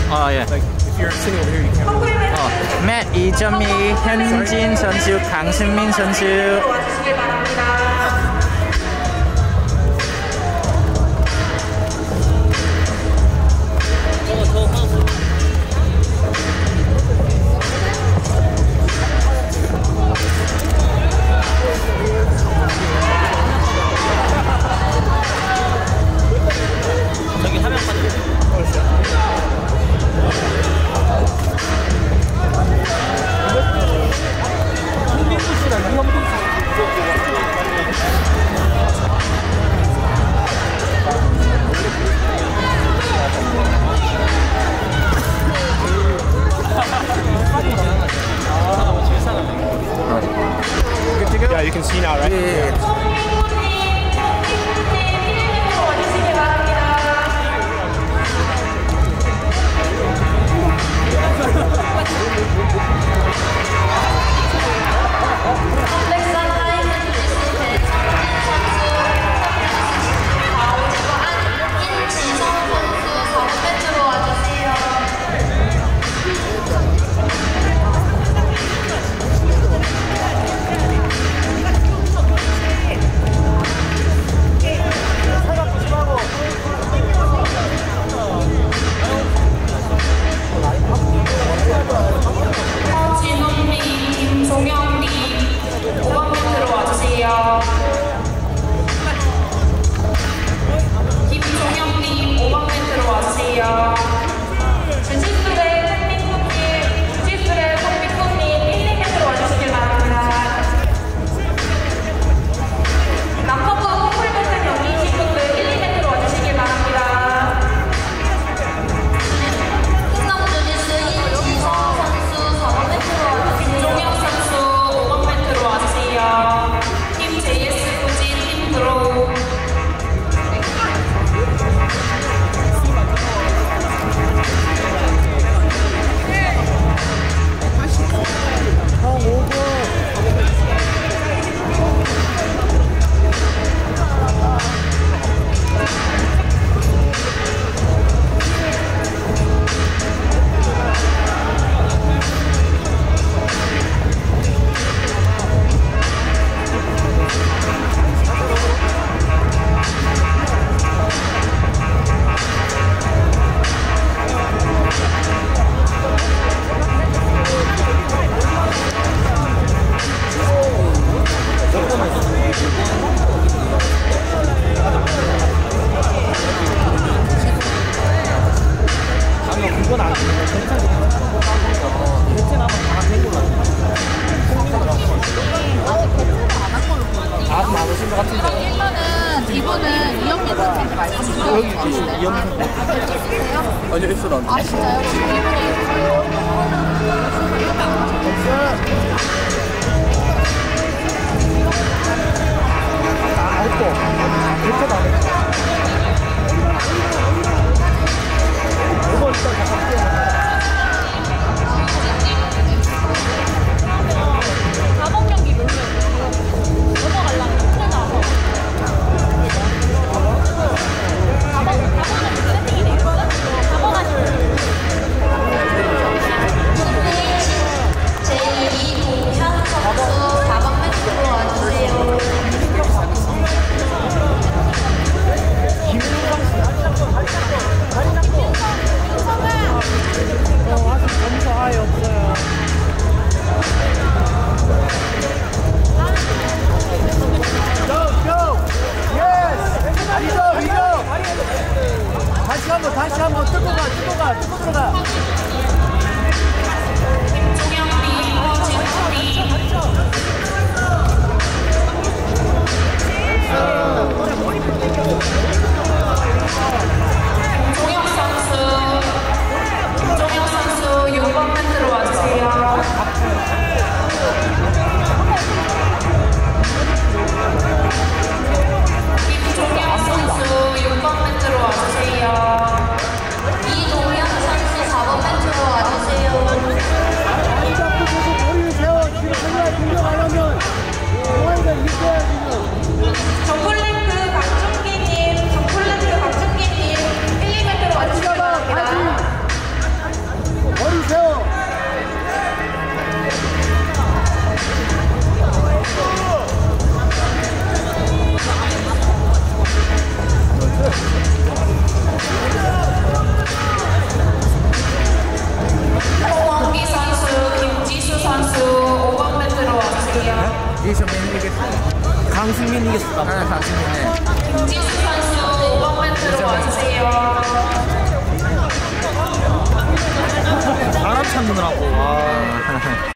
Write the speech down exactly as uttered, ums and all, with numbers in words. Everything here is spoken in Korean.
어, 예. Like if you're sitting over here, you can't really. 어, 맷 이 점 이 현진 선수, 강승민 선수. 도와주시길 바랍니다. 저기 화면 빠져. Yeah, you can see now, right? 예. 아니, 했어, 난. 아, 진짜요? 아, 했어. 이렇게도 안 했어. 이거 일단 잠깐 뛰어. 다번 경기 별로였어요. 넘어가려면 힘들다. 제이 동현 선수 사 번 매트로 와주세요. 어, 아직 점수 아예 없어요. 다시 한번 다시 한번 뜯고 가 뜯고 가 뜯고 들어가. 김종현님, 허진호님. 김종혁 선수, 김종혁 선수 육 번 매트로 와주세요. 김종혁 선수 육 번 매트로 와주세요. 이동현 선수 사 번 매트로 와주세요. 이수민 이겼다. 강승민 이겼다. 아, 강승민네. 김진수 선수 오 번 멘트로 와주세요. 사람 찾느라고. 와.